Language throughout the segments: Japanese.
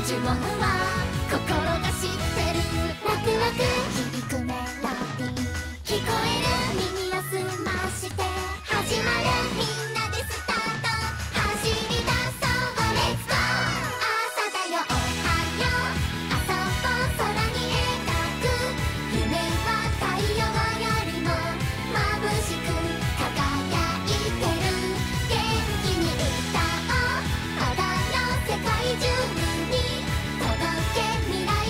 呪文は心が知ってる。ワクワク響くメロディー聞こえる。耳を澄まして始まる。みんなでスタート走り出そう。レッツゴー。朝だよおはよう。遊ぼう空に描く夢は太陽よりも眩しく輝いてる。元気に歌おう。ただの世界中に届け未来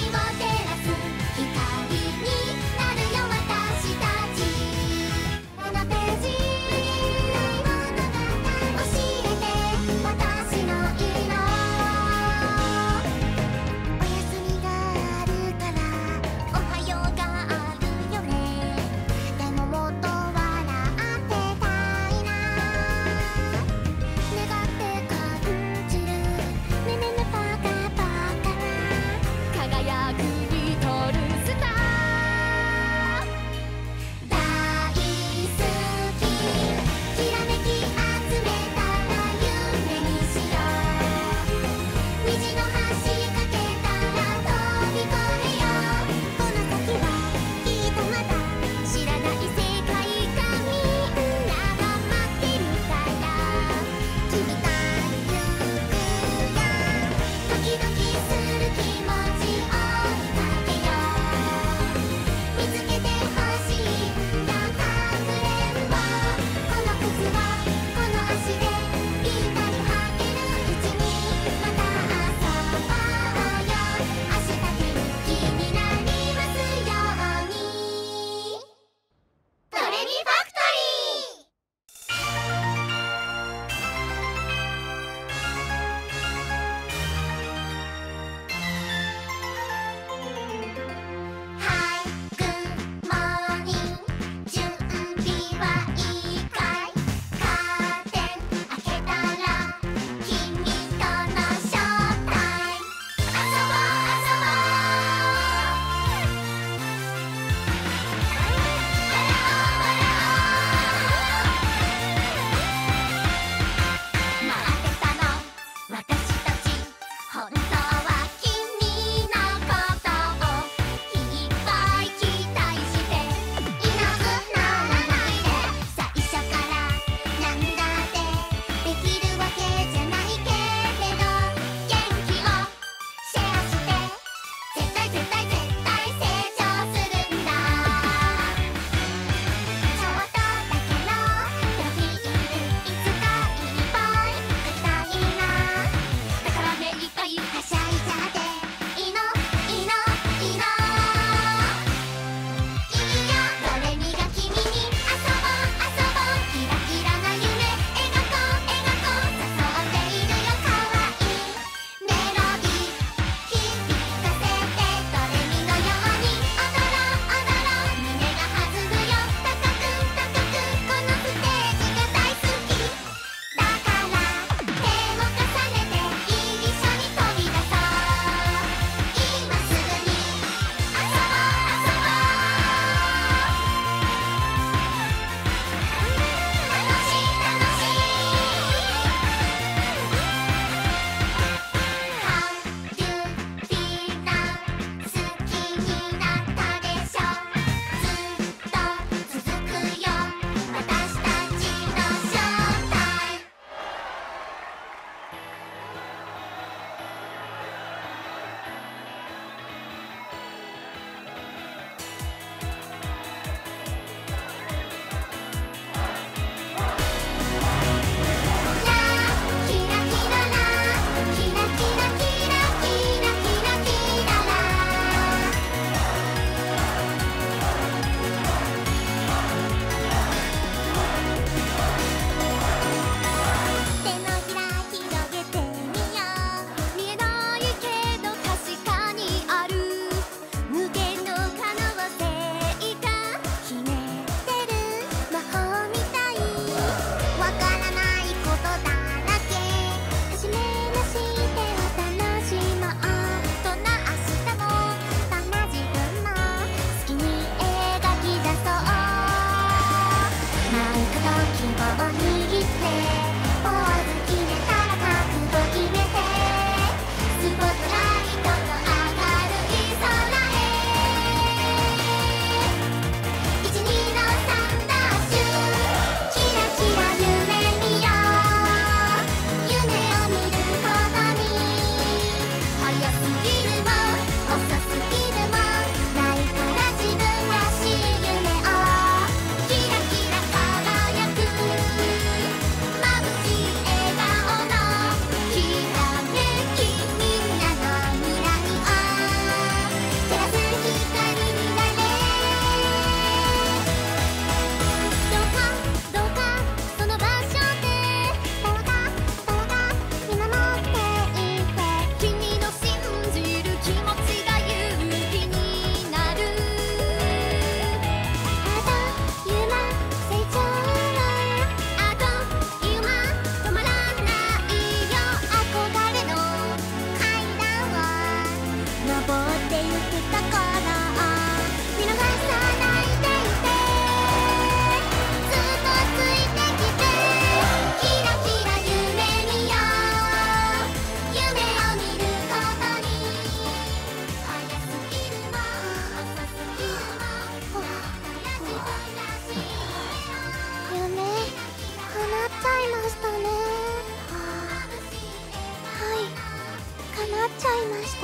ちゃいました。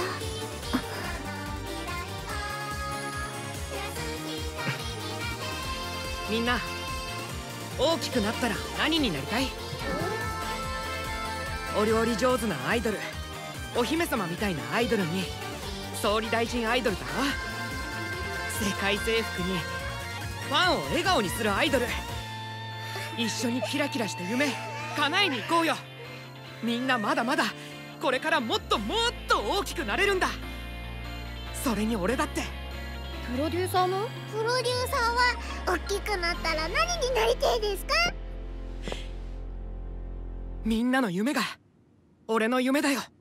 みんな大きくなったら何になりたい？お料理上手なアイドル、お姫様みたいなアイドルに、総理大臣アイドルだろ。世界征服にファンを笑顔にするアイドル。一緒にキラキラした夢叶えに行こうよ。みんなまだまだこれからもっともっと大きくなれるんだ。それに俺だって。 プロデューサーも？ プロデューサーは大きくなったら何になりたいですか？ みんなの夢が俺の夢だよ。